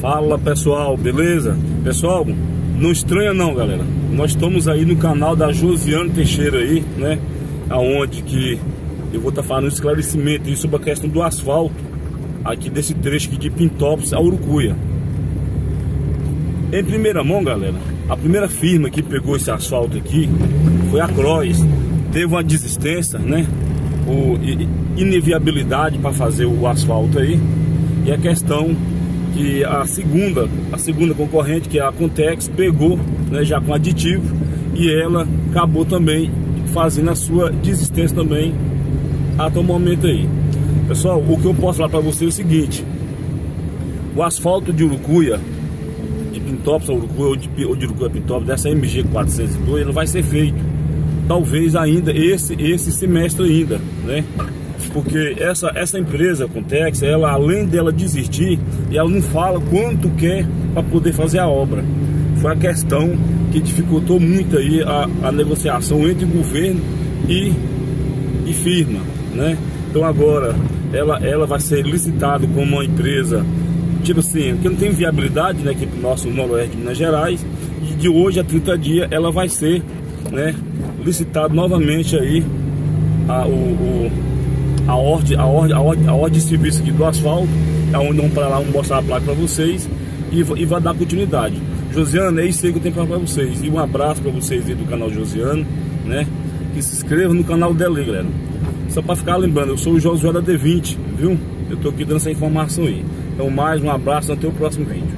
Fala pessoal, beleza? Pessoal, não estranha não, galera. Nós estamos aí no canal da Josiane Teixeira aí, né? Aonde que eu vou estar falando um esclarecimento aí sobre a questão do asfalto aqui desse trecho aqui de Pintópolis a Urucuia. Em primeira mão, galera, a primeira firma que pegou esse asfalto aqui foi a Croix. Teve uma desistência, né? Inviabilidade para fazer o asfalto aí. E a questão que a segunda concorrente, que é a Contex, pegou, né, já com aditivo, e ela acabou também fazendo a sua desistência também até o momento aí. Pessoal, o que eu posso falar para vocês é o seguinte: o asfalto de Urucuia, de Pintópolis a Urucuia, ou de Urucuia a Pintópolis, dessa MG 402, ele vai ser feito talvez ainda esse semestre ainda, né? Porque essa empresa Contex, ela, além dela desistir, ela não fala quanto quer para poder fazer a obra. Foi a questão que dificultou muito aí a negociação entre governo e firma, né? Então agora ela vai ser licitada como uma empresa, tipo assim, que não tem viabilidade, né, aqui pro nosso noroeste de Minas Gerais, e de hoje a 30 dias ela vai ser, né, licitada novamente aí a ordem de serviço aqui do asfalto, onde vamos para lá, vamos mostrar a placa para vocês e vai dar continuidade. Josiane, é isso aí que eu tenho para vocês. E um abraço para vocês aí do canal Josiane, né? Que se inscrevam no canal dela aí, galera. Só para ficar lembrando, eu sou o Josué da D20, viu? Eu tô aqui dando essa informação aí. Então mais um abraço, até o próximo vídeo.